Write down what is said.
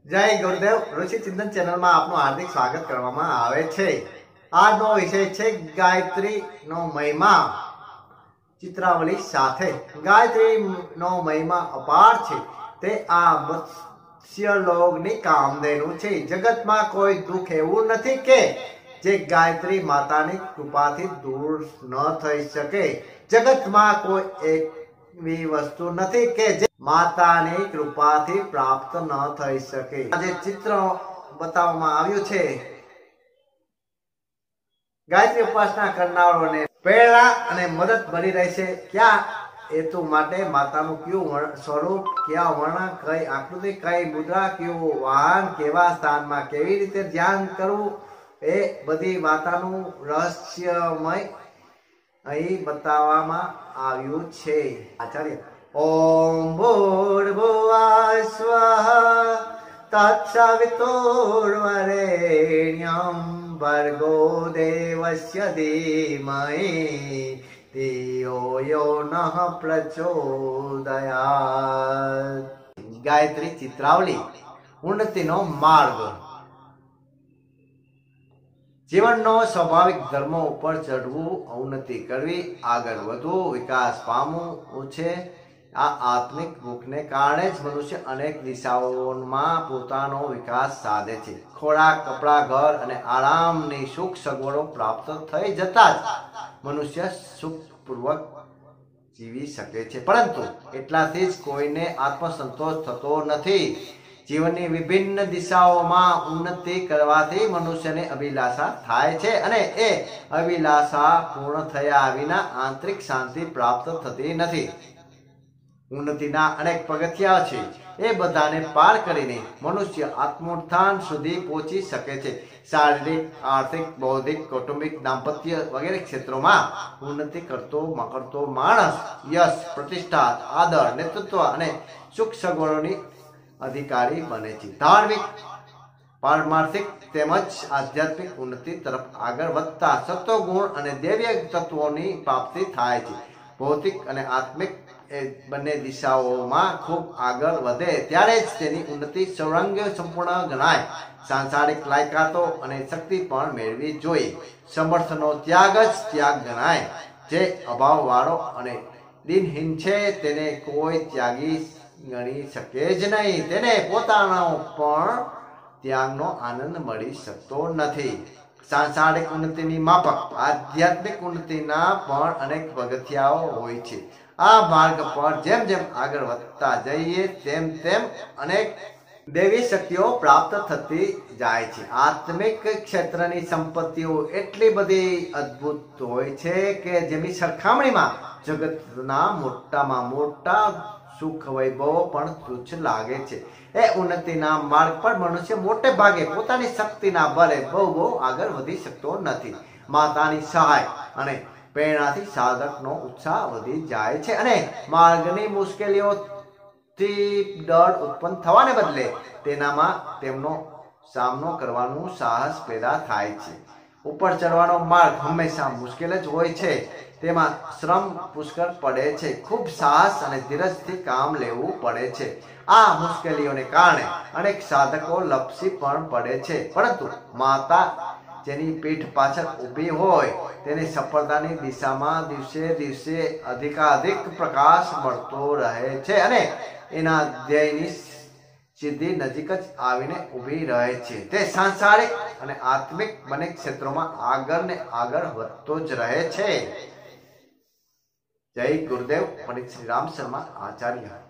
જય ગુરુદેવ ઋષિ ચિંતન ચેનલમાં આપનું હાર્દિક સ્વાગત કરવામાં આવે છે। આજનો વિષય છે ગાયત્રીનો મહિમા ચિત્રાવલી સાથે। ગાયત્રીનો મહિમા અપાર છે। તે આ મત્સ્યલોકની કામધેનુ છે। જગતમાં કોઈ દુઃખ એવું નથી કે જે ગાયત્રી માતાની કૃપાથી દૂર ન થઈ શકે। જગતમાં કોઈ એવી વસ્તુ નથી કે જે માતાની કૃપાથી પ્રાપ્ત ન થઈ શકે। આજે ચિત્ર બતાવવામાં આવ્યું છે ગાયત્રી ઉપાસના કરનારાઓને પ્રેરણા અને મદદ મળી રહેશે। ક્યાં હેતુ માટે માતાનું કયું સ્વરૂપ, ક્યાં વર્ણ, કઈ આકૃતિ, કઈ મુદ્રા, કયું વાહન, કેવા સ્થાનમાં કેવી રીતે ધ્યાન કરવું, એ બધી વાતનું રહસ્યમય અહીં બતાવવામાં આવ્યું છે। આચાર્ય ઓમ ભૂર્ભુવઃ સ્વઃ તત્સવિતુર્વરેણ્યં ભર્ગો દેવસ્ય ધીમહિ ધિયો યો નઃ પ્રચોદયાત। ગાયત્રી ચિત્રાવલી ઉન્નતિનો માર્ગ। જીવનનો સ્વાભાવિક ધર્મ ઉપર ચઢવું, ઉન્નતિ કરવી, આગળ વધવું, વિકાસ પામવું છે। આ આત્મિક ભૂખને કારણે જ મનુષ્ય અનેક દિશાઓમાં પોતાનો વિકાસ સાધે છે। ખોરાક, કપડા, ઘર અને આરામની સુખ સગવડો પ્રાપ્ત થઈ જતા જ મનુષ્ય સુખપૂર્વક જીવી શકે છે, પરંતુ એટલાથી જ કોઈને આત્મસંતોષ થતો નથી। જીવનની વિભિન્ન દિશાઓમાં ઉન્નતિ કરવાથી મનુષ્યને અભિલાષા થાય છે અને એ અભિલાષા પૂર્ણ થયા વિના આંતરિક શાંતિ પ્રાપ્ત થતી નથી। ઉન્નતિના અનેક પગથિયા છે, એ બધાને પાર કરીને મનુષ્ય આત્મોત્થાન સુધી પહોંચી શકે છે। શારીરિક, આર્થિક, બૌદ્ધિક, કૌટુંબિક, દાંપત્ય વગેરે ક્ષેત્રોમાં ઉન્નતિ કરતો માણસ યશ, પ્રતિષ્ઠા, આદર, નેતૃત્વ અને સુખ સગવડોની અધિકારી બને છે। ધાર્મિક, પારમાર્થિક તેમજ આધ્યાત્મિક ઉન્નતિ તરફ આગળ વધતા સત્વગુણ અને દૈવીય તત્વોની પ્રાપ્તિ થાય છે। ભૌતિક અને આત્મિક એ બંને દિશાઓમાં ખૂબ આગળ વધે ત્યારે જ તેની ઉન્નતિ સર્વાંગી સંપૂર્ણ ગણાય। સાંસારિક લાયકાતો અને શક્તિ પણ મેળવી જોઈએ। સમર્થનો ત્યાગ જ ત્યાગ ગણાય। જે અભાવવાળો અને દિનહીન છે તેને કોઈ ત્યાગી ગણી શકે જ નહીં। તેને પોતાનો પણ ત્યાગનો આનંદ મળી શકતો નથી। સાંસારિક ઉન્નતિની માફક આધ્યાત્મિક ઉન્નતિના પણ અનેક પગથિયાઓ હોય છે। આ માર્ગ પર જેમ જેમ આગળ વધતા જઈએ તેમ તેમ અનેક દેવી શક્તિઓ પ્રાપ્ત થતી જાય છે। આત્મિક ક્ષેત્રની સંપત્તિઓ એટલી બધી અદ્ભુત હોય છે કે જેની સરખામણીમાં જગતના મોટામાં મોટા સુખ વૈભવો પણ તુચ્છ લાગે છે। એ ઉન્નતિના માર્ગ પર મનુષ્ય મોટે ભાગે પોતાની શક્તિના બળે બહુ આગળ વધી શકતો નથી। માતાની સહાય અને પ્રેરણાથી સાધકનો ઉત્સાહ વધી જાય છે અને માર્ગની મુશ્કેલીઓથી ડર ઉત્પન્ન થવાને બદલે તેનામાં તેમનો સામનો કરવાનું સાહસ પેદા થાય છે। ઉપર ચડવાનો માર્ગ હંમેશા મુશ્કેલ જ હોય છે। તેમાં શ્રમ પુષ્કળ પડે છે। ખૂબ સાહસ અને ધીરજથી કામ લેવું પડે છે। આ મુશ્કેલીઓને કારણે અનેક સાધકો લપસી પણ પડે છે, પરંતુ માતા જેની પીઠ પાછળ ઊભી હોય તેને સફળતાની દિશામાં દિવસે દિવસે અધિકાધિક પ્રકાશ મળતો રહે છે અને એના ધ્યેયની સિદ્ધિ નજીક જ આવીને ઊભી રહે છે। તે સાંસારિક અને આત્મિક બંને ક્ષેત્રોમાં આગળ ને આગળ વધતો જ રહે છે। જય ગુરુદેવ, પંડિત શ્રી રામ શર્મા આચાર્ય।